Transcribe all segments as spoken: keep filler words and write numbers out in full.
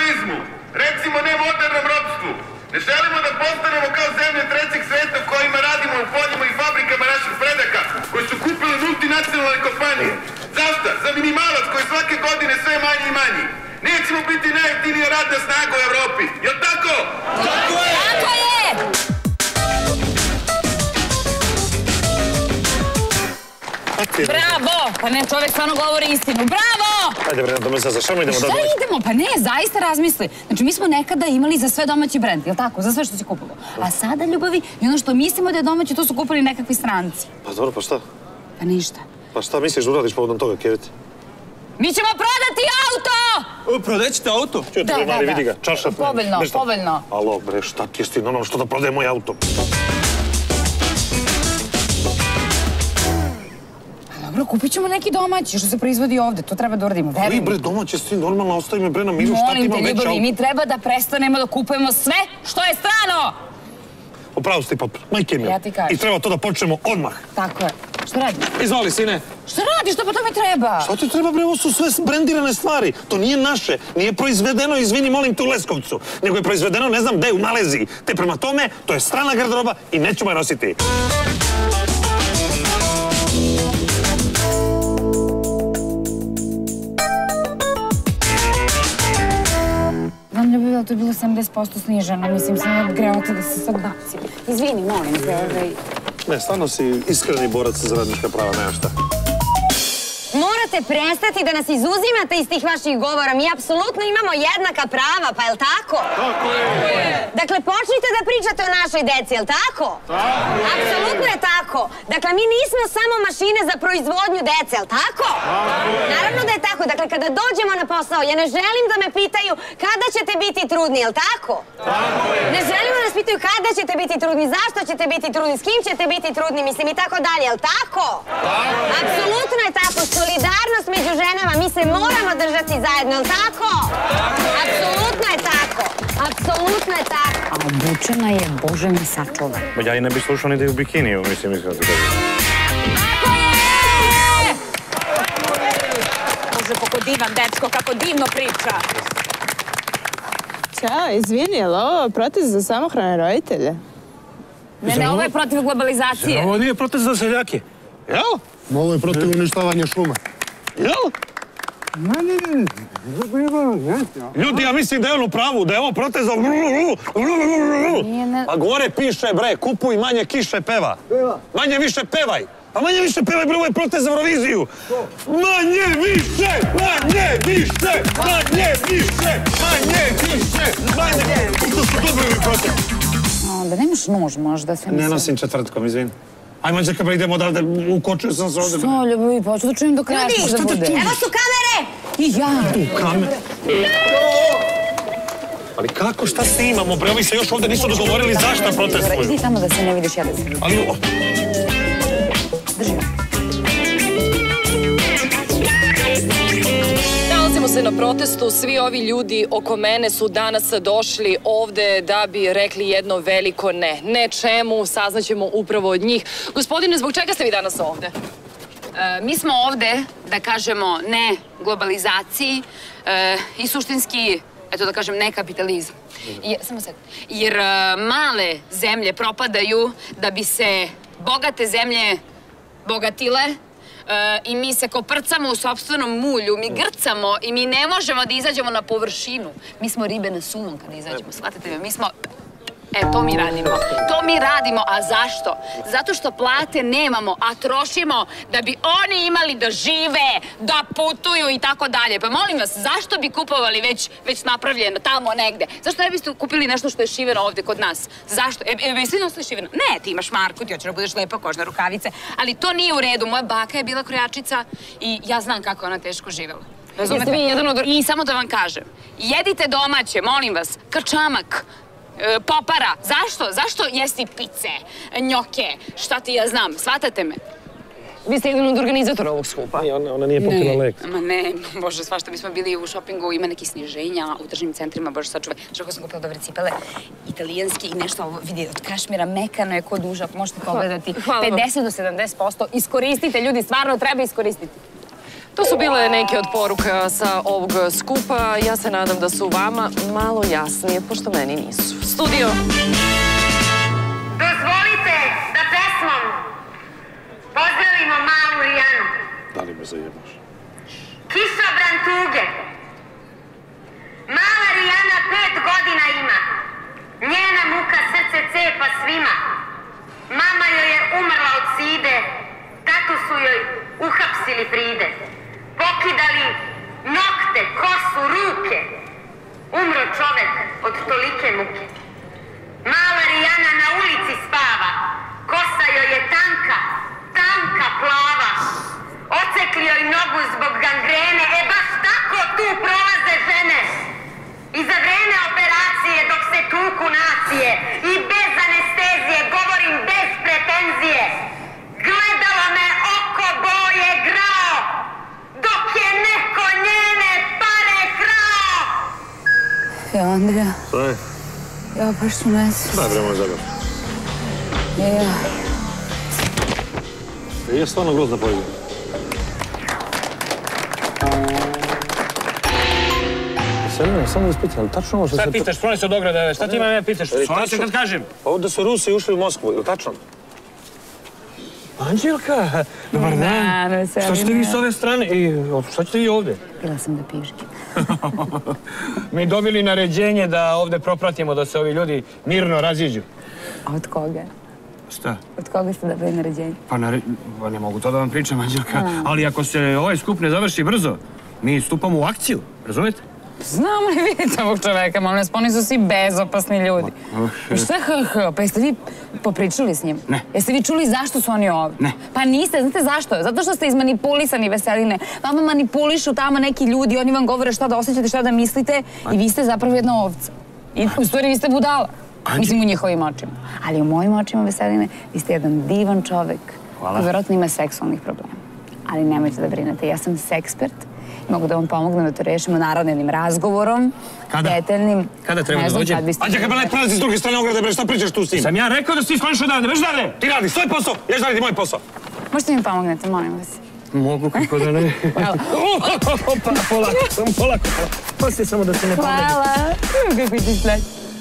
kapitalizmu, recimo ne modernom ropstvu. Ne želimo da postanemo kao zemlje trećeg sveta u kojima radimo u poljima i fabrikama naših predaka, koji su kupili multinacionalne kompanije. Zašto? Za minimalac koji svake godine sve manji i manji. Nećemo biti najjeftinija radna snaga u Evropi. Jel' tako? Tako je! Tako je! Bravo! Pa ne, čovjek stvarno govori istinu. Bravo! Ajde bre, da me sad zašamo, idemo da domaći. Šta idemo? Pa ne, zaista razmisli. Znači, mi smo nekada imali za sve domaći brend, jel' tako? Za sve što si kupilo. A sada, ljubavi, i ono što mislimo da je domaće, to su kupili nekakvi stranci. Pa dobro, pa šta? Pa ništa. Pa šta misliš da uradiš povodom toga, Keviti? Mi ćemo prodati auto! Prodaćete auto? Čuti, da, da, vidi ga, čaršaf. Pobeljno, pobeljno. Alo, bre, šta ti je ti, normalno što da prodaje moj auto? Dobro, kupit ćemo neki domaći, što se proizvodi ovde, to treba da uradimo, verujem. Ali bre, domaće si normalno, ostavi me bre na miru, šta ti ima već auto? Molim te, ljubavi, mi treba da prestanemo da kupujemo sve što je strano! Upravo si ti, pap, majke mi. Ja ti kažem. I treba to da počnemo odmah. Tako je. Šta radiš? Izvoli, sine. Šta radiš, to pa to mi treba? Šta ti treba, bre, ovo su sve brendirane stvari. To nije naše, nije proizvedeno, izvini, molim te, u Leskovcu. Nego je proizvedeno, ne znam gde, u Maleziji. Te prema tome, to je strana garderoba i nećemo je nositi. Znam, ljubavi, ali to je bilo sedamdeset posto sniženo. Mislim, sam grela te da se sad bacim. Izvini, molim te, ovaj... Ne, stvarno si iskreni borac za radnička prava, nema šta. Morate prestati da nas izuzimate iz tih vaših govora. Mi apsolutno imamo jednaka prava, pa je li tako? Tako je! Dakle, počnite da pričate o našoj deci, je li tako? Tako je! Apsolutno je tako. Dakle, mi nismo samo mašine za proizvodnju dece, je li tako? Tako je! Naravno da je tako. Dakle, kada dođemo na posao, ja ne želim da me pitaju kada ćete biti trudni, je li tako? Tako je! Ne želimo da nas pitaju kada ćete biti trudni, zašto ćete biti trudni, s kim ćete biti trudni, mislim i tako dalje, je li tako? Tako je! Apsolutno je tako. Solidarnost među ženama, mi se moramo držati zajedno, je li tako? Apsolutno je tako. Apsolutno je tako. A obučena je, Bože mi sačuva. Ja i ne bih slušao ni da je u bikiniju, mislim, iskreno se kažem. Tako je! Bože, kako divan dečko, kako divno priča. Ćao, izvini, je li ovo protest za samohrane roditelje? Ne, ne, ovo je protiv globalizacije. Ovo nije protest za seljake. Jel? Ovo je protiv uništavanja šuma. Jel? Ljudi, ja mislim da je on u pravu, da je ovo protest za... A gore piše, bre, kupuj manje kiše peva. Manje više pevaj. A manje više pevaj, bre, ovo je protest za Euroviziju. Manje više, manje više, manje više, manje više, manje... To su dobrovi protest. Da nemaš nož možda sve mislim. Ne nosim četvrtkom, izvini. Ajmo, Anđelka, bre, idemo odavde, ukočio sam se ovde. Što, ljubavi, pa hoću da čujem do kraja što da bude. Evo su kamere! I ja. U kamere? Ali kako, šta snimamo, bre, ovi se još ovde nisu dogovorili zašto protestuju. Idi tamo da se ne vidiš, ja da se... Ali... Drži ga. Nalazimo se na protestu, svi ovi ljudi oko mene su danas došli ovde da bi rekli jedno veliko ne. Ne čemu, saznaćemo upravo od njih. Gospodine, zbog čega ste vi danas ovde? Mi smo ovde da kažemo ne globalizaciji i suštinski, eto da kažem, ne kapitalizam. Samo sad. Jer male zemlje propadaju da bi se bogate zemlje bogatile i mi se koprcamo u sopstvenom mulju, mi grcamo i mi ne možemo da izađemo na površinu. Mi smo ribe na suvom kada izađemo, shvatite me, mi smo... E, to mi radimo. To mi radimo. A zašto? Zato što plate nemamo, a trošimo da bi oni imali da žive, da putuju i tako dalje. Pa molim vas, zašto bi kupovali već, već napravljeno tamo negde? Zašto ne biste kupili nešto što je šiveno ovde kod nas? Zašto? E, e, svi nosili šiveno? Ne, ti imaš marku, ti hoćeš da budeš lepa kožna rukavice, ali to nije u redu. Moja baka je bila krojačica i ja znam kako ona teško živela. Razumete? I samo da vam kažem, jedite domaće, molim vas, krčamak, popara. Zašto? Zašto jesti pice, njoke, šta ti ja znam? Shvatate me? Vi ste jedan od organizatora ovog skupa. Ona nije popila lek. Ma ne, Bože, svašta, mi smo bili u šopingu, ima neki sniženja u tržnim centrima, Bože, sačuvaj. Što sam kupila dobre cipele, italijanski i nešto ovo, vidi, od kašmira, mekano je ko duža, možete pogledati. pedeset do sedamdeset posto iskoristite, ljudi, stvarno treba iskoristiti. To su bile neke od poruka sa ovog skupa. Ja se nadam da su vama malo jasnije, pošto meni nisu. Studio. Dozvolite da pesmom pozdravimo malu Rijanu. Da li me zajebaš? Kišobran tuge. Mala Rijana pet godina ima. Njena muka srce cepa svima. Mama joj je umrla od side. Tatu su joj uhapsili pride. Pokidali nokte, kosu, ruke. Umro čovek od tolike muke. Mala Rijana na ulici spava. Kosa joj je tanka, tanka plava. Ocekli joj nogu zbog gangrene. E baš tako tu prolaze žene. I za vreme operacije dok se tuku nacije. I bez anestezije, govorim bez pretenzije. Gledalo me oko boje grao. Dok je neko njene pare krao. Ja, Andrija. Šta je? Ja baš ću nesvijest. Daj bre, moj zabav. Ja. Je stvarno grozna pojedina. Selina, samo da spitam, ali tačno ovo što se... Šta pitaš, skloni se od ograde, šta ti ima me pitaš? Skloni se kad kažem. Pa ovdje su Rusi ušli u Moskvu, je li tačno? Anđelka, dobar dan. Šta ćete vi s ove strane i šta ćete vi ovdje? Bila sam da piški. Mi dobili naređenje da ovdje propratimo da se ovi ljudi mirno raziđu. A od koga? Šta? Od koga ste dobili naređenje? Pa ne mogu to da vam pričam, Anđelka, ali ako se ovaj skup ne završi brzo, mi stupamo u akciju, razumijete? Znam li vidite ovog čoveka, molim vas, oni su svi bezopasni ljudi. Šta h h, pa jeste vi popričali s njim? Ne. Jeste vi čuli zašto su oni ovdje? Ne. Pa niste, znate zašto? Zato što ste izmanipulisani, Veseline. Vama manipulišu tamo neki ljudi, oni vam govore šta da osjećate, šta da mislite i vi ste zapravo jedna ovca. I u stvari vi ste budala. Mislim u njihovim očima. Ali u mojim očima, Veseline, vi ste jedan divan čovek. Hvala. Koji vjerojatno ima seksualnih problema. Ali nemojte da brinete, ja sam sekspert. Mogu da vam pomognem da to rešimo naravno jednim razgovorom, detaljnim. Kada treba da dođe? Anđelka, pa ne prelazi s druge strane ograde, bre, šta pričaš tu s tim? Sam ja rekao da si skloniš odavde, već dalje? Ti radi svoj posao, ja ću raditi moj posao. Možete mi pomognete, molim vas. Mogu, kako da ne. Hvala. Opa, polako, samo polako. Poslije samo da se ne pomeni. Hvala. Kako ti slać.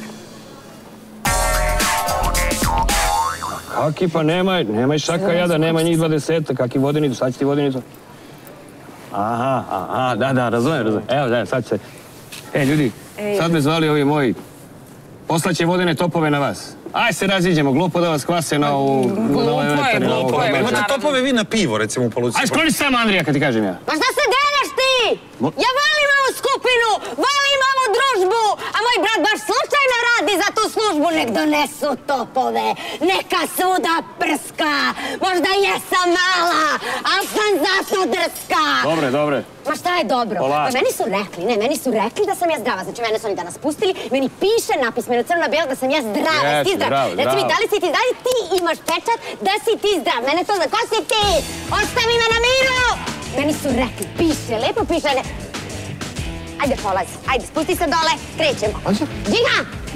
Kaki, pa nemaj, nemaj šaka jada, nema njih dvadeseta, kaki vodenicu, sad će ti vodenicu. Aha, aha, da, da, razumijem, razumijem. Evo, da, sad se... E, ljudi, sad me zvali ovi moji. Poslaće vodene topove na vas. Aj se raziđemo, glupo da vas kvase na ovu... Glupo je, glupo je. Imate topove vi na pivo, recimo, u policiji. Aj, skloni se samo, Andrija, kad ti kažem ja. Pa šta se deleš ti? Ja volim ovu skupinu, volim ovu družbu, a moj brat baš slučajno radi za tu službu. Nek donesu topove, neka svuda prska. Možda jesam mala, ali sam zato drska. Dobre, dobre. Ma šta je dobro? Polako. Pa meni su rekli, ne, meni su rekli da sam ja zdrava. Znači, mene su oni danas pustili, meni piše napismeno crno na bijelo da sam ja zdrava. Jesi ti zdrav? Reci mi, da li si ti, da li ti imaš pečat da si ti zdrav? Mene to zna, ko si ti? Ostavi me na miru! Meni su rekli, piše, lepo piše, ne... Ajde, polazi, ajde, spusti se dole, krećemo. Ajde. Džiga!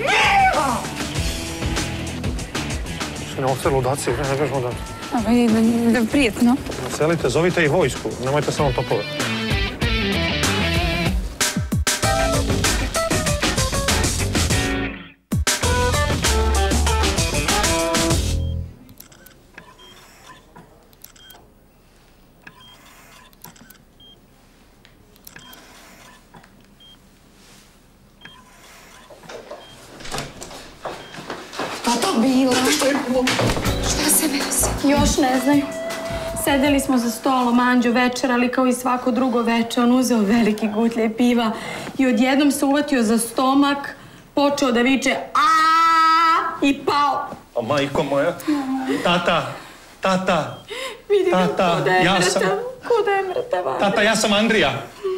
Što ne ovce ludaci, ne kažemo da... Prijetno. Selite, zovite i vojsku, nemojte samo topove. Bilo. Šta se desi? Još ne znaju. Sedeli smo za stolom, Anđo večerali kao i svako drugo veče. On uzeo veliki gutlje piva i odjednom se uvatio za stomak, počeo da viče aaaa i pao. O, majko moja, tata, tata, Vidi ga, tata, kuda je ja mrtav, sam... kuda je mrtav, Andrija. Tata, ja sam Andrija.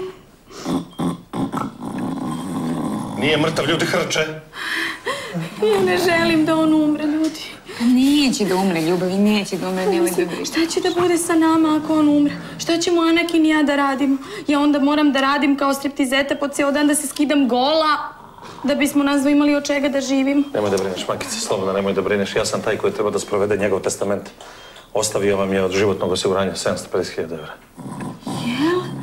Nije mrtav, ljudi hrče. Ja ne želim da on umre, ljudi. Neće da umre, ljubavi, neće da umre, nemoj da briš. Šta će da bude sa nama ako on umre? Šta ćemo Anakin i ja da radimo? Ja onda moram da radim kao striptizeta po cijel dan, da se skidam gola, da bismo nas dva imali od čega da živim. Nemoj da brineš, Makice, slobodno, nemoj da brineš. Ja sam taj koji treba da sprovede njegov testament. Ostavio vam je od životnog osiguranja sedamsto pedeset hiljada evra. Jel?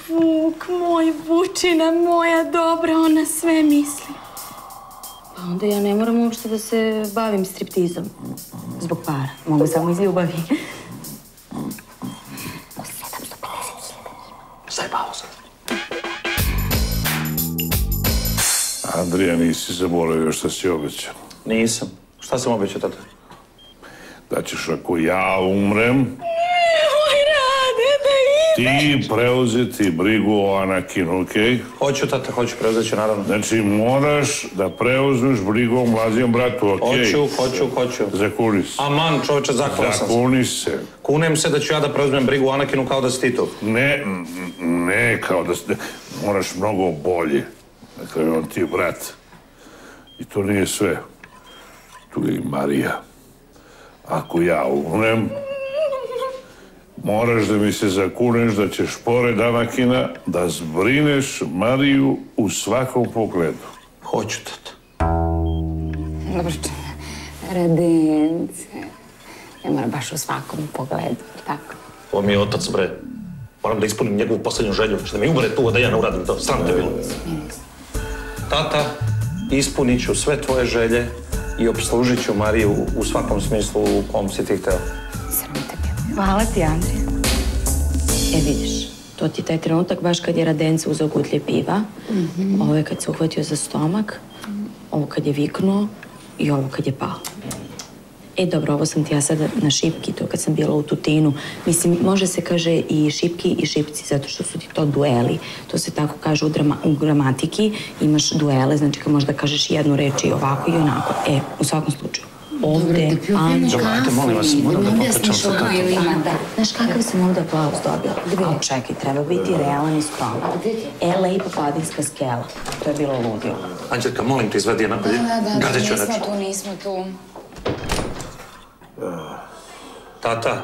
Vuk, moj Vučina, moja dobra, ona sve misli. Pa onda ja ne moram uopšte da se bavim striptizom. Zbog para. Mogu samo iz ljubavi. Zajebao sam. Andrija, nisi zaboravio šta si obećao. Nisam. Šta sam obećao, tata? Da ćeš ako ja umrem... Nemoj, Rade, da ideš! Ti preuzeti brigu o Anakinu, okej? Hoću, tata, hoću, preuzet ću, naravno. Znači, moraš da preuzmeš brigu o mlađem bratu, okej? Hoću, hoću, hoću. Zakuni se. Aman, čoveče, zaklao sam se. Zakuni se. Kunem se da ću ja da preuzmem brigu o Anakinu kao da si ti to. Ne, ne, kao da si... Moraš mnogo bolje. Dakle, on ti je brat. I to nije sve. Tu je i Marija. Ako ja umrem, moraš da mi se zakuneš da ćeš pored Anakina da zbrineš Mariju u svakom pogledu. Hoću, tata. Dobro, Radence. Ne mora baš u svakom pogledu, tako? Ovo mi je otac, bre. Moram da ispunim njegovu poslednju želju. Što da mi umre tu, da ja ne uradim to. Sram te bilo. Tata, ispunit ću sve tvoje želje i obslužit ću Mariju u svakom smislu u kom si ti hteo. Sram te bilo. Hvala ti, Andrija. E, vidiš, to ti je taj trenutak baš kad je Radence uzeo gutlje piva, ovo je kad se uhvatio za stomak, ovo kad je viknuo i ovo kad je pao. E, dobro, ovo sam ti ja sada na šipki, to kad sam bila u Tutinu. Mislim, može se kaže i šipki i šipci, zato što su ti to dueli. To se tako kaže u, drama, u gramatiki. Imaš duele, znači kad možda kažeš jednu reč i ovako i onako. E, u svakom slučaju. Ovde, Anđo... Ajde, molim vas, moram da popričam sa tatom. Znaš kakav sam ovdje aplauz dobila? Ali čekaj, treba biti realan i skroman. E, lepa padinska skela. To je bilo ludio. Anđelka, molim te, izvedi je napolje. Da, da, da, Gadeću nismo reč. tu, nismo tu. Tata.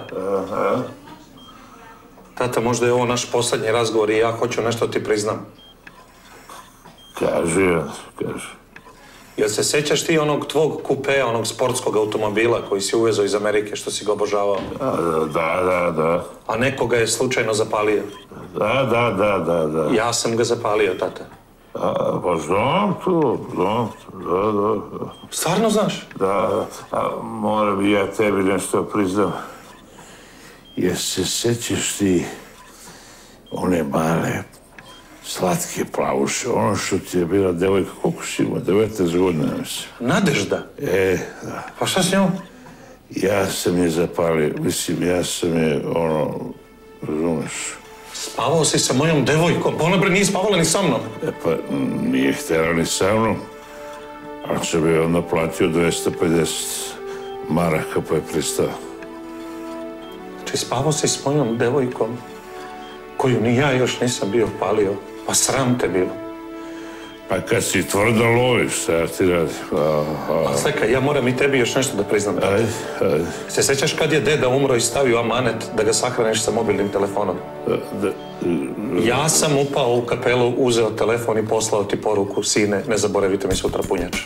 Tata, možda je ovo naš poslednji razgovor i ja hoću nešto ti priznam. Kaži, kaži. Jel se sećaš ti onog tvog kupea, onog sportskog automobila koji si uvezao iz Amerike, što si ga obožavao? Da, da, da. A nekoga je slučajno zapalio? Da, da, da, da, da. Ja sam ga zapalio, tata. A, pa znam to, znam to, da, da, da. Stvarno znaš? Da, a moram i ja tebi nešto priznam. Jer se sećaš ti one male, slatke plavuše, ono što ti je bila devojka, koliko si ima, devetnaest godina, mislim. Nadežda? E, da. Pa šta s njom? Ja sam je zapalio, mislim, ja sam je, ono, razumeš... Spavao si sa mojom devojkom, pa ona bre nije spavala ni sa mnom. E pa, nije htjela ni sa mnom, ali će bi onda platio dvesta pedeset maraka, pa je pristao. Znači, spavao si s mojom devojkom, koju ni ja još nisam bio palio, pa sram te bilo. Pa kad si tvrdo loviš, šta ja ti radim? A slekaj, ja moram i tebi još nešto da priznam. Ajde, ajde. Se sećaš kad je deda umro i stavio amanet da ga sahraniš sa mobilnim telefonom? Da, ja sam upao u kapelu, uzeo telefon i poslao ti poruku, sine, ne zaboravite mi sutra punjač.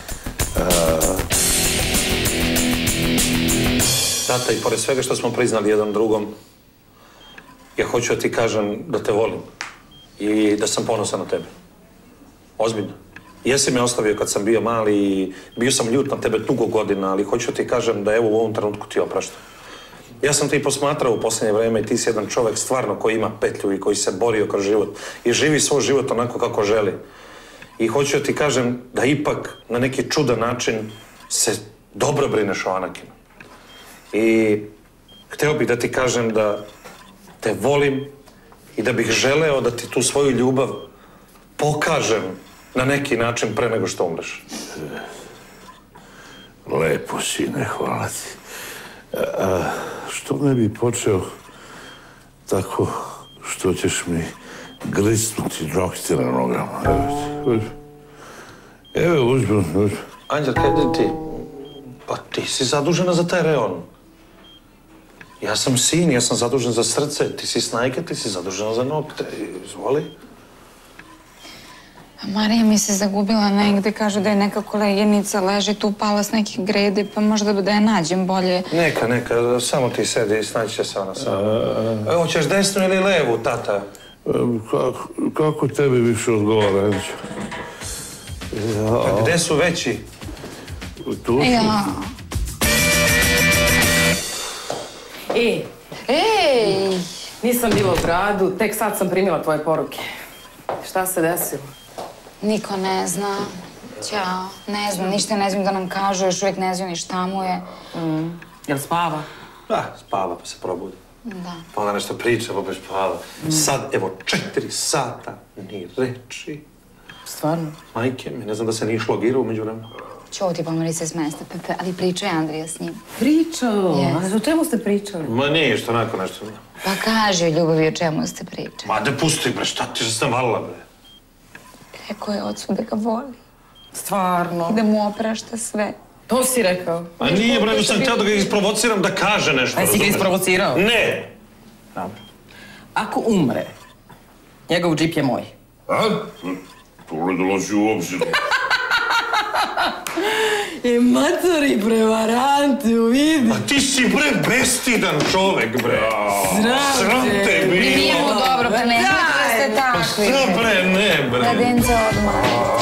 Tata, i pored svega što smo priznali jedan drugom, ja hoću da ti kažem da te volim i da sam ponosan na tebe. Ozbiljno. Jesi me ostavio kad sam bio mali i bio sam ljut na tebe dugo godina, ali hoću ti kažem da evo u ovom trenutku ti opraštam. Ja sam te i posmatrao u posljednje vreme i ti si jedan čovek stvarno koji ima petlju i koji se borio kroz život i živi svoj život onako kako želi. I hoću da ti kažem da ipak na neki čudan način se dobro brineš o Anakinu. I hteo bih da ti kažem da te volim i da bih želeo da ti tu svoju ljubav pokažem na neki način pre nego što umreš. Lepo, sine, hvala ti. A što ne bi počeo tako što ćeš mi grisnuti nokti na nogama? Evo ti. Evo, uzmem, uzmem. Anđelka, ide ti. Pa ti si zadužena za taj reon. Ja sam sin, ja sam zadužen za srce. Ti si snajka, ti si zadužena za nokte. Izvoli. Marija mi se zagubila negde, kažu da je neka koleginica leži tu, pala s nekih grede, pa možda da je nađem bolje. Neka, neka, samo ti sedi i snaći će se ona sama. Evo, ćeš desnu ili levu, tata? Kako tebi više odgovara, Enđo? Pa gde su veći? Tu su. Ja. E, Ej! nisam bila u gradu, tek sad sam primila tvoje poruke. Šta se desilo? Niko ne zna. Ćao. Ne zna, ništa ne znam da nam kažu, još uvijek ne znaju ni šta mu je. Jel spava? Da, spava pa se probudi. Da. Pa onda nešto priča, pa pa spava. Sad, evo, četiri sata, ni reči. Stvarno? Majke mi, ne znam da se nije išlo gira umeđu vremena. Ćuti, pomori se s mesta, Pepe, ali pričao je Andrija s njim. Pričao? Yes. A o čemu ste pričali? Ma nije, što onako nešto. Pa kaži o ljubavi, o čemu ste pričali. Ma da pusti, bre, šta ti što sam valila, bre? Rekao je ocu da ga voli. Stvarno? I da mu oprašta sve. To si rekao? A nije, bre, sam htio da ga isprovociram da kaže nešto. A jesi ga isprovocirao? Ne! Dobro. Ako umre, njegov džip je moj. A? To ne dolazi u obzir. E, matori, prevaranti, vidi. A ti si, bre, bestidan čovek, bre. Sram te bilo. Nije mu dobro, pa ne da ste takvi. Šta, bre, ne, bre. Kadence odmah.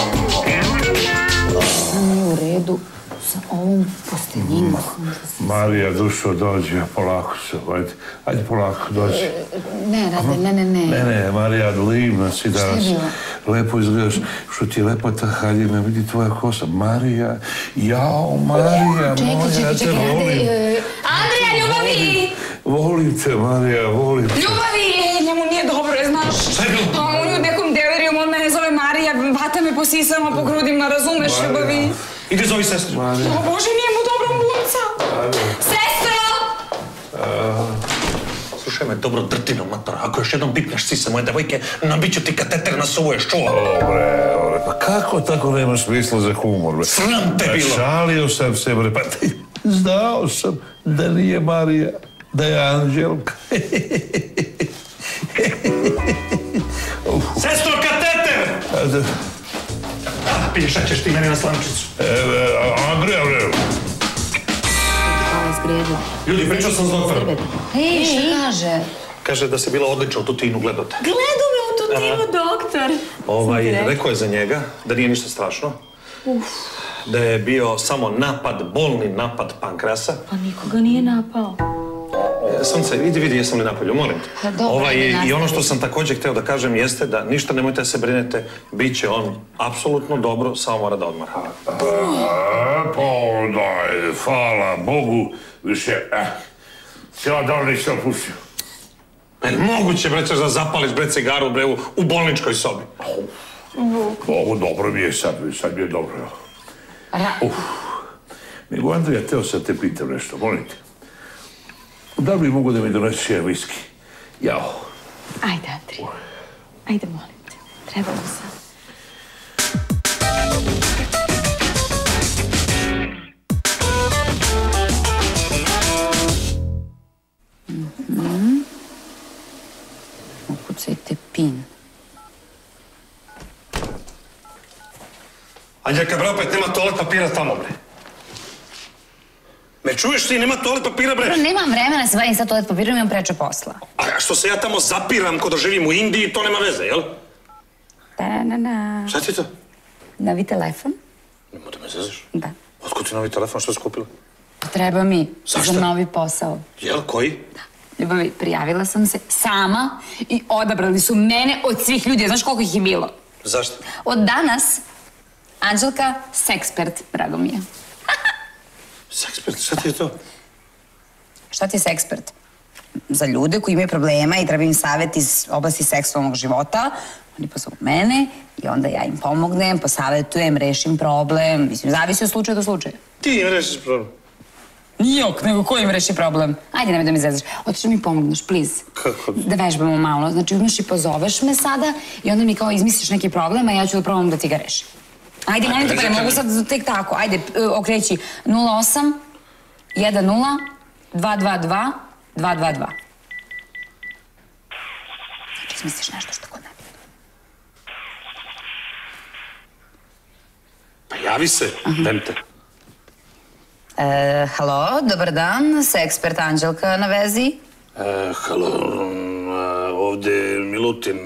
Nije u redu sa ovom posteljinom. Marija, dušo, dođi, polako se, ajde, ajde polako, dođi. Ne, Rade, ne, ne, ne. Ne, ne, Marija, livna si danas. Lepo izgledaš, što ti je lepa ta haljina, vidi tvoja kosa. Marija, jao, Marija, moja, ja te volim. Andrija, ljubavi! Volim te, Marija, volim te. Ljubavi! Njemu nije dobro, znaš. Šta je bilo? Pa on je u nekom deliriju, on mene zove Marija, vata me po sisama, po grudima, razumeš, ljubavi? Idi zovi sestru. O Bože, nije mu dobro munca. Sestro! Slušaj me, dobro drtino, matora. Ako još jednom pipneš sise moje devojke, nabiću ti kateter na suvo, još čula. Dobre, dobre, pa kako tako nemaš smisla za humor, bre? Sram te bilo. Šalio sam se, bre, pa ti znao sam da nije Marija, da je Anđelka. Sestro, kateter! Pije, šta ćeš ti meni na slančicu? Andrija, bre. Hvala zgredu. Ljudi, pričao sam s doktorom. Ej, šta kaže? Kaže da se bila odlična u Tutinu, gledote. Gledo me u Tutinu, doktor. Ovaj, rekao je za njega da nije ništa strašno. Uf. Da je bio samo napad, bolni napad pankreasa. Pa nikoga nije napao. Sunce, vidi, vidi, jesam li napolju, molim te. Ovaj, i ono što sam također hteo da kažem jeste da ništa nemojte da se brinete, bit će on apsolutno dobro, samo mora da odmara. Pa daj, hvala Bogu, više, eh, cijela dan nisam pustio. Pa je moguće, bre, ćeš da zapališ, bre, cigaru, bre, u bolničkoj sobi. Ovo dobro mi je sad, sad mi je dobro. Uf, nego Andrija, teo sam te pitam nešto, molim te. Da li bi mogo da mi donesi jedan viski? Jao. Ajde, Andrija. Ajde, molim te. Treba mu sad. Mhm. Ukucajte pin. Anđelka, bre, opet nema toalet papira tamo, bre. Me čuješ ti, nema toalet papira, bre? Nemam vremena da se bavim sad toalet papirom, imam preče posla. A što se ja tamo zapiram ko da živim u Indiji, to nema veze, jel? Da, na, na. Šta ti to? Novi telefon? Nemo da me zezaš. Da. Otkud ti novi telefon, što je skupila? Treba mi Zašto? za novi posao. Jel, koji? Da. Ljubavi, prijavila sam se sama i odabrali su mene od svih ljudi. Znaš koliko ih je bilo? Zašto? Od danas, Anđelka, sekspert, drago mi je. Sekspert, šta ti je to? Šta ti je sekspert? Za ljude koji imaju problema i treba im savjet iz oblasti seksualnog života, oni pozovu mene i onda ja im pomognem, posavjetujem, rešim problem. Mislim, zavisi od slučaja do slučaja. Ti im rešiš problem? Nijok, nego ko im reši problem? Ajde, nemoj da mi zezaš. Hoćeš da mi pomogneš, please? Kako? Da vežbamo malo. Znači, uzmeš i pozoveš me sada i onda mi kao izmisliš neki problem, a ja ću da probam da ti ga rešim. Ajde, molim te, pa ne mogu sad tek tako. Ajde, okreći nula osam jedan nula dva dva dva dva dva dva. Znači, izmisliš nešto što kod nebitno. Pa javi se, dem te. E, halo, dobar dan, sekspert Anđelka na vezi. E, halo, ovdje Milutin.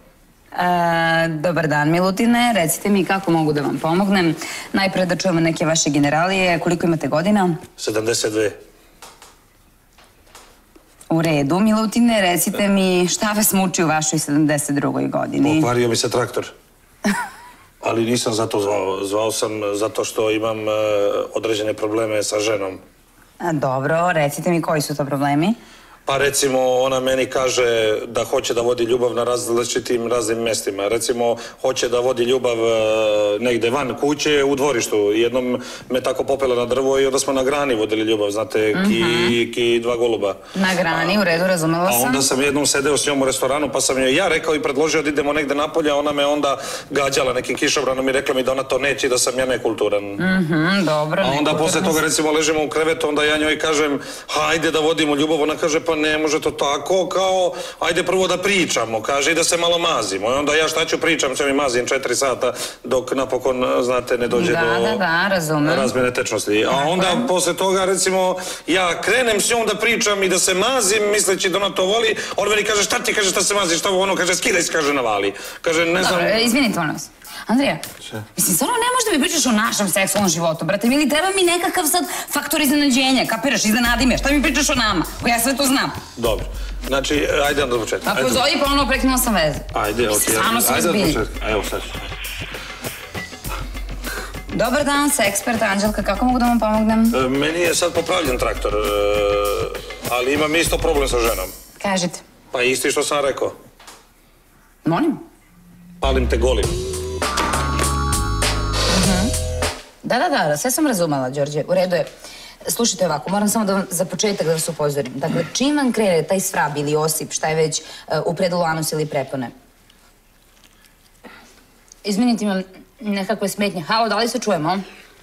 Dobar dan, Milutine. Recite mi kako mogu da vam pomognem. Najpre da čujemo neke vaše generalije. Koliko imate godina? sedamdeset dve. U redu, Milutine. Recite mi šta vas muči u vašoj sedamdeset drugoj godini? Pokvario mi se traktor. Ali nisam zato zvao. Zvao sam zato što imam određene probleme sa ženom. Dobro, recite mi koji su to problemi? Pa recimo, ona meni kaže da hoće da vodi ljubav na različitim raznim mestima. Recimo, hoće da vodi ljubav negde van kuće u dvorištu. Jednom me tako popela na drvo i onda smo na grani vodili ljubav, znate, ki dva goluba. Na grani, u redu, razumela sam. A onda sam jednom sedeo s njom u restoranu, pa sam joj ja rekao i predložio da idemo negde napolje, a ona me onda gađala nekim kišobranom i rekla mi da ona to neće i da sam ja nekulturan. Mhm, dobro. A onda posle toga, recimo, ležimo u krevetu, onda ja njoj kažem, hajde da vodimo ljubav, ona kaže, pa ne može to tako, kao, ajde prvo da pričamo, kaže, i da se malo mazimo. I onda ja šta ću pričam, sve mi mazim četiri sata, dok napokon, znate, ne dođe do razmjene tečnosti. A onda, posle toga, recimo, ja krenem s njom da pričam i da se mazim, misleći da ona to voli, on meni kaže, šta ti kaže, šta se maziš, šta ono, kaže, skidaj se, kaže, navali. Kaže, ne znam... Dobro, izvinite, molim vas. Andrija, mislim, stvarno ne možda mi pričaš o našem seksualnom životu, brate, ili treba mi nekakav sad faktor iznenađenja, kapiraš, iznenadi me, šta mi pričaš o nama, ko ja sve to znam. Dobro, znači, ajde onda do početka. Ako zove, pa ono prekinula sam veze. Ajde, ok, ajde do početka, evo sad. Dobar dan, sekspert Anđelka, kako mogu da vam pomognem? Meni je sad popravljen traktor, ali imam isto problem sa ženom. Kažite. Pa isti što sam rekao. Molim? Palim te golim. Da, da, da, sve sam razumela, Đorđe, u redu je. Slušajte ovako, moram samo da vam za početak da vas upozorim. Dakle, čim vam krene taj svrab ili osip, šta je već u predelu anusa ili prepone? Izvinite, imam nekakve smetnje. Halo, da li se čujemo?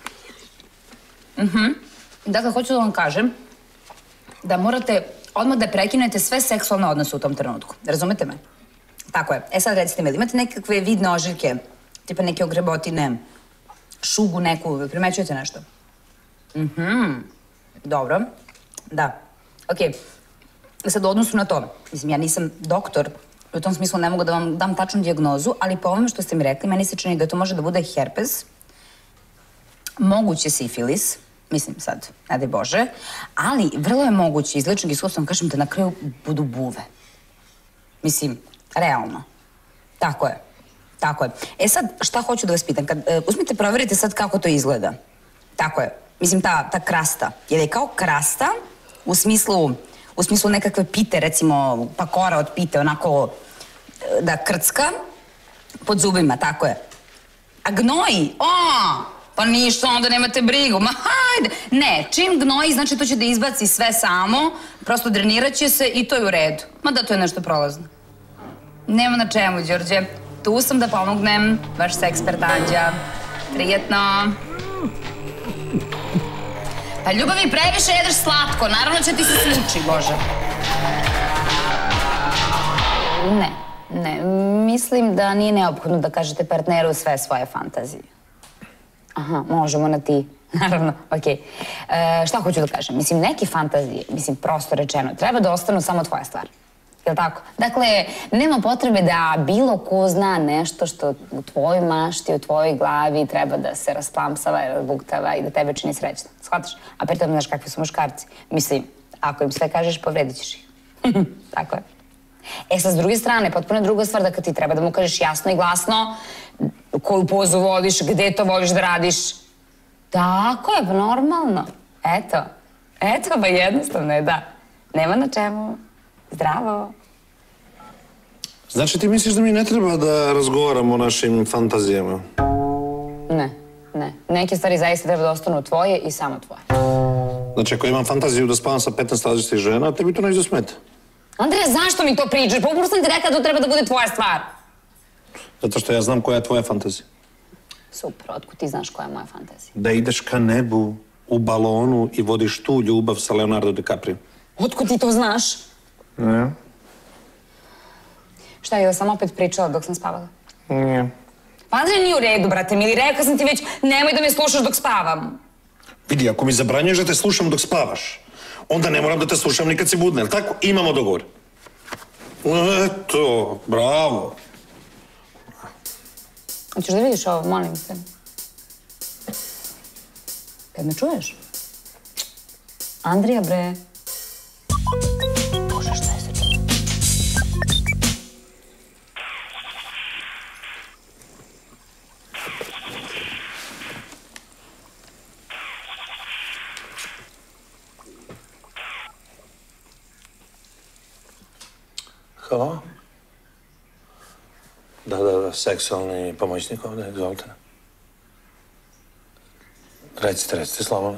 Dakle, hoću da vam kažem da morate odmah da prekinete sve seksualne odnose u tom trenutku. Razumete me? Tako je. E sad recite mi, imate nekakve vidne ožiljke, tipa neke ogrebotine, šugu neku, primećujete nešto? Mhm, dobro, da. Okej, sad u odnosu na to, mislim, ja nisam doktor, u tom smislu ne mogu da vam dam tačnu dijagnozu, ali po ovome što ste mi rekli, meni se čini da to može da bude herpes, moguće sifilis, mislim sad, ne daj Bože, ali vrlo je moguće, iz ličnog iskustvom kažem da na kraju budu buve. Mislim, realno. Tako je. Tako je. E sad, šta hoću da vas pitam? Uzmite, proverite sad kako to izgleda. Tako je. Mislim, ta krasta. Je li kao krasta u smislu u smislu nekakve pite, recimo, pa kora od pite, onako da krcka pod zubima, tako je. A gnoji? O, pa ništa, onda nemate brigu. Ma hajde. Ne, čim gnoji, znači to će da izbaci sve samo, prosto drenirat će se i to je u redu. Ma da, to je nešto prolazno. Nema na čemu, Đorđe. Tu sam da pomognem, vaš sekspert Anđa. Prijetno. Pa ljubavi, previše jedeš slatko, naravno će ti se sluči, Bože. Ne, ne, mislim da nije neophodno da kažete partneru sve svoje fantazije. Aha, možemo na ti, naravno, okej. Šta hoću da kažem? Mislim, neke fantazije, mislim, prosto rečeno, treba da ostanu samo tvoja stvar. Jel' tako? Dakle, nema potrebe da bilo ko zna nešto što u tvojoj mašti, u tvojoj glavi treba da se rasplamsava, razbuktava i da tebe čini srećno. Shvataš? A pritom znaš kakvi su muškarci. Mislim, ako im sve kažeš, povredit ćeš ih. Tako je. E sad, s druge strane, potpuno je druga stvar da kad ti treba da mu kažeš jasno i glasno koju pozu voliš, gde to voliš da radiš. Tako je, pa normalno. Eto. Eto, pa jednostavno je, da. Nema na čemu. Zdravo. Znači ti misliš da mi ne treba da razgovaramo o našim fantazijama? Ne, ne. Neke stvari zaista treba da ostanu tvoje i samo tvoje. Znači ako imam fantaziju da spavam sa petnaest različitih žena, tebi to neće da smeta. Andreja, zašto mi to pričaš? Pa upravo sam ti rekla da to treba da bude tvoja stvar. Zato što ja znam koja je tvoja fantazija. Super, otkud ti znaš koja je moja fantazija? Da ideš ka nebu u balonu i vodiš tu ljubav sa Leonardo DiCaprio. Otkud ti to znaš? Ne. Šta, je li sam opet pričala dok sam spavala? Nije. Pa Andrej, nije u redu, brate mili, rekla sam ti već, nemoj da me slušaš dok spavam. Vidi, ako mi zabranjuješ da te slušam dok spavaš, onda ne moram da te slušam ni kad si budna, jel' tako? Imamo dogovor. Eto, bravo. Hoćeš da vidiš ovo, molim te? Kad me čuješ? Andrija, bre. Bože, šta je se čuo? Halo? Da, da, da, seksualni pomoćnik ovde, izvolite. Recite, recite, Slavona.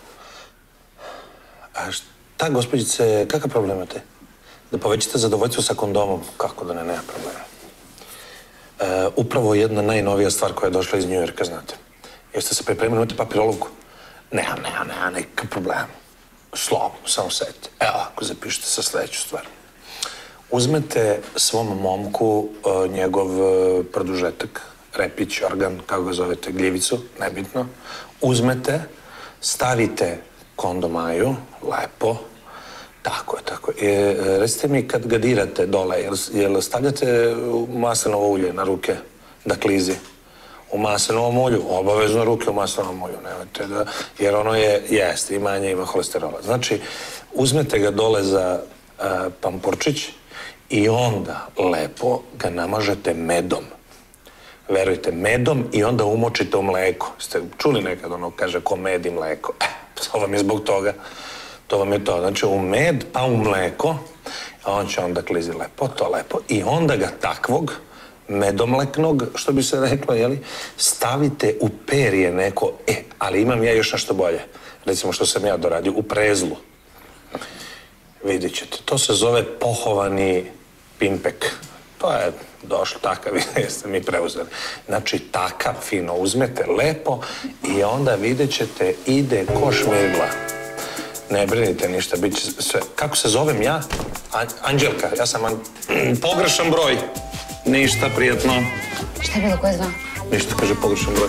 A šta, gospođice, kakav problem imate? Da povećate zadovoljstvo sa kondomom? Kako da ne, nema problema. E, upravo jedna najnovija stvar koja je došla iz Njujorka, znate. Jeste se pripremili, imate papirolovku? Nema, nema, nema, nekakav problem. Slobodno, samo sedite. Evo, ako zapišete sa sledeću stvar. Uzmete svom momku njegov produžetak, repić, organ, kako ga zovete, gljivicu, nebitno. Uzmete, stavite kondomaju, lepo, tako je, tako je. Recite mi, kad ga dirate dole, jel stavljate maslinovo ulje na ruke da klizi? U maslinovom ulju, obavezno ruke u maslinovom ulju, nemojte da, jer ono je, jeste, i manje ima holesterola. Znači, uzmete ga dole za pampurčić i onda lepo ga namažete medom. Verujte, medom i onda umočite u mleko. Ste čuli nekad ono kaže ko med i mleko? E, to vam je zbog toga. To vam je to. Znači u med pa u mleko, a on će onda klizi lepo, to lepo. I onda ga takvog, medomleknog, što bi se reklo, jeli, stavite u perje neko, e, ali imam ja još nešto bolje. Recimo što sam ja doradio, u prezlu. Vidjet ćete, to se zove pohovani pimpek. To je došlo takav, jeste mi preuzeli. Znači, takav fino uzmete, lepo, i onda vidjet ćete, ide ko šmirgla. Ne brinite ništa, bit će sve. Kako se zovem ja? Anđelka, ja sam pogrešan broj. Ništa, prijatno. Šta je bilo, ko je znao? Ništa, kaže pogrešan broj.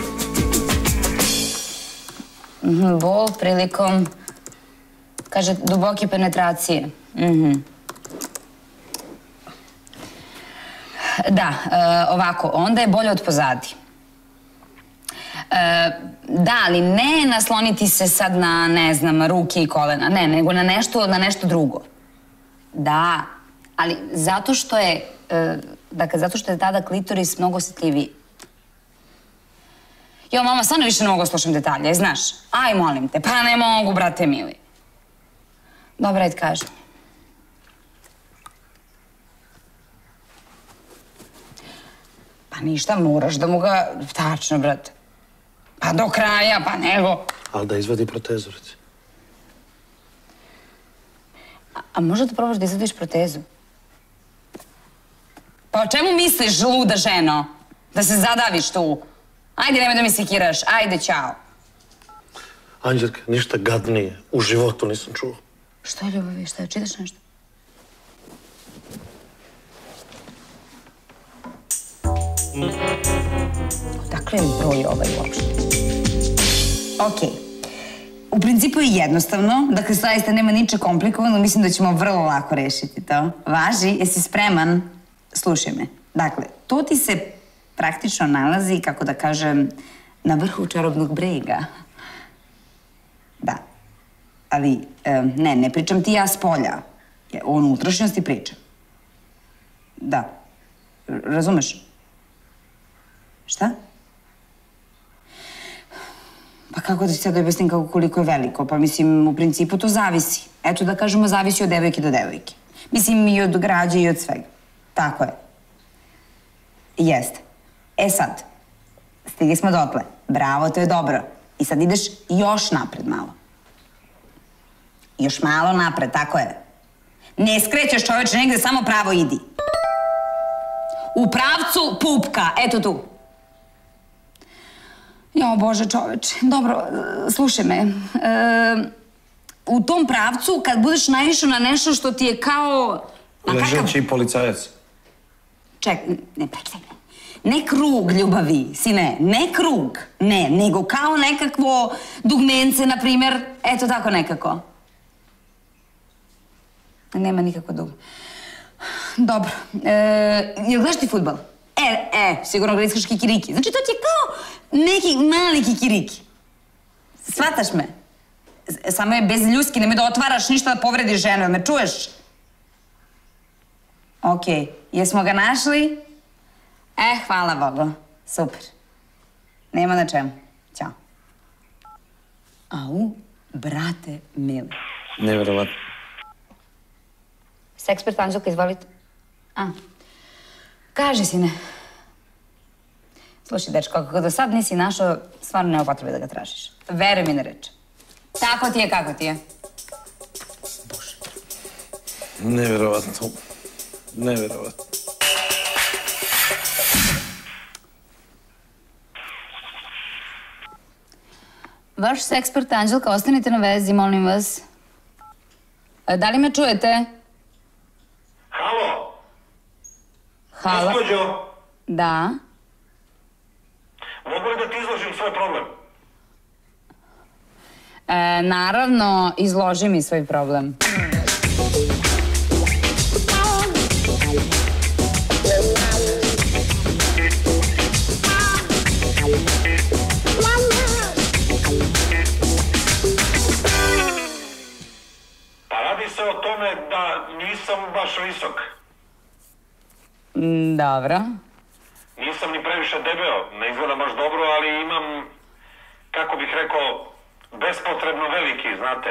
Bol prilikom, kaže, duboke penetracije. Da, ovako, onda je bolje od pozadi. Da, ali ne nasloniti se sad na, ne znam, ruke i kolena, ne, nego na nešto, na nešto drugo. Da, ali zato što je, dakle, zato što je tada klitoris mnogo osjetljiviji. Jo, mama, stvarno više ne mogu slušam detalje, znaš? Aj, molim te, pa ne mogu, brate mili. Dobro, ajde, kažem. Pa ništa, moraš da mu ga... Tačno, brate. Pa do kraja, pa nego... Ali da izvadi protezu, reci. A možda da probaš da izvadiš protezu? Pa o čemu misliš, luda ženo? Da se zadaviš tu? Ajde, nemoj da mi sekiraš. Ajde, ćao. Anđelka, ništa gadnije. U životu nisam čuo. Što je ljubavi? Šta je? Čitaš nešto? Odakle je broj ovaj uopšte? Okej. U principu je jednostavno. Dakle, zaista nema niče komplikovano. Mislim da ćemo vrlo lako rešiti to. Važi, jesi spreman? Slušaj me. Dakle, to ti se praktično nalazi, kako da kažem, na vrhu čarobnog brega. Da. Ali, ne, ne pričam ti ja s polja. O unutrašnjosti pričam. Da. Razumeš? Šta? Pa kako da ti sad objasnim kako koliko je veliko? Pa mislim, u principu to zavisi. Eto da kažemo, zavisi od devojke do devojke. Mislim, i od građe i od svega. Tako je. Jeste. E sad, stigli smo dotle. Bravo, to je dobro. I sad ideš još napred malo. Još malo napred, tako je. Ne skrećeš, čoveče, negde, samo pravo idi. U pravcu pupka, eto tu. Jo, Bože, čoveče. Dobro, slušaj me. U tom pravcu, kad budeš naišao na nešto što ti je kao... Ležeći policajac. Ček, ne, čekaj. Ne krug ljubavi, sine, ne krug, ne, nego kao nekakvo dugmence, na primjer, eto tako nekako. Nema nikako dug. Dobro. Jel gledaš ti futbal? E, e, sigurno griskaš kikiriki. Znači, to ti je kao neki mali kikiriki. Shvataš me? Samo je bez ljuski, nemoj da otvaraš ništa da povrediš ženu, jel me čuješ? Okej, jesmo ga našli? E, hvala Bogu. Super. Nema na čemu. Ćao. Au, brate mili. Neverovatno. Sekspert Anđelka, izvolite. A, kaži, sine. Slušaj, dečko, kako do sad nisi našao, stvarno nema potrebe da ga tražiš. Veruj mi na reč. Tako ti je, kako ti je. Neverovatno. Neverovatno. Vaš sekspert Anđelka, ostanite na vezi, molim vas. Da li me čujete? Halo? Halo? Gospođo? Da. Mogu li da ti izložim svoj problem? E, naravno, izloži mi svoj problem. Pa radi se o tome da nisam baš visok. Dobro. Nisam ni previše debeo, ne izgleda baš dobro, ali imam, kako bih rekao, bespotrebno veliki, znate.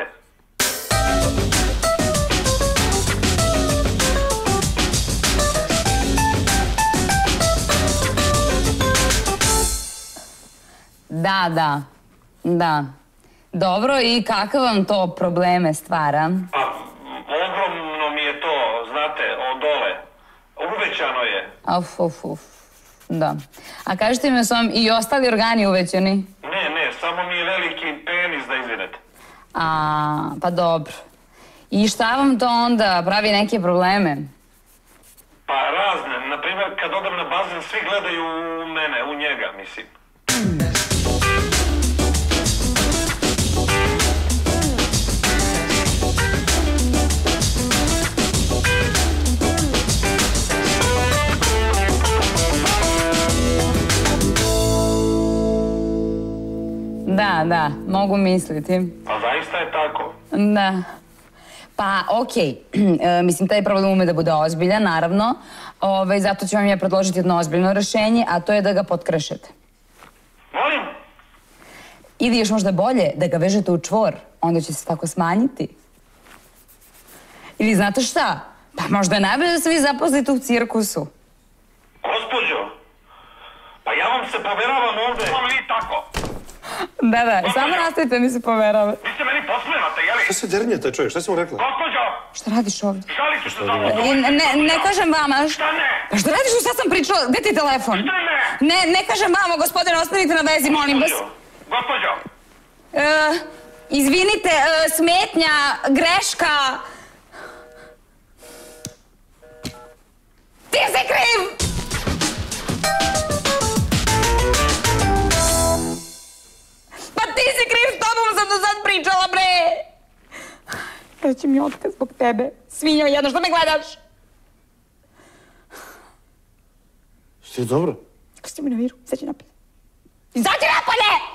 Da, da, da. Dobro, i kakve vam to probleme stvara? Pa, ogromno mi je to, znate, od dole. Uvećano je. Uf, uf, uf. Da. A kažete mi, su vam i ostali organi uvećani? Ne, ne, samo mi je veliki penis, da izvinete. A, pa dobro. I šta vam to onda pravi neke probleme? Pa razne, na primjer, kad odem na bazen, svi gledaju u mene, u njega, mislim. Da, da, mogu misliti. Pa zaista je tako. Da. Pa, okej. Mislim, taj problem ume da bude ozbiljan, naravno. Ove, zato ću vam ja predložiti jedno ozbiljno rešenje, a to je da ga potkrešete. Molim? Ili još možda bolje, da ga vežete u čvor. Onda će se tako smanjiti. Ili znate šta? Pa možda je najbolje da se vi zaposlite u cirkusu. Gospođo, pa ja vam se poveravam ovde. Vam li tako? Da, da, samo nastavite mi se poveravati. Vi se meni posmevate, jeli? Šta se dernjete, čovjek? Šta si mu rekla? Gospođo! Šta radiš ovdje? Žalite se za mnom. Ne, ne kažem vama. Šta ne? Pa šta radiš? Šta sam pričala? Gde ti je telefon? Šta ne? Ne, ne kažem vama, gospodine, ostanite na vezi, molim vas. Gospođo! Izvinite, smetnja, greška. Ti si kriv! Pa ti si kriv, s tobom sam do sad pričala, bre! Reći mi otkaz zbog tebe. Svinja jedna, što me gledaš? Što je dobro? Kako si mi na miru? Izađi napolje! Izađi napolje!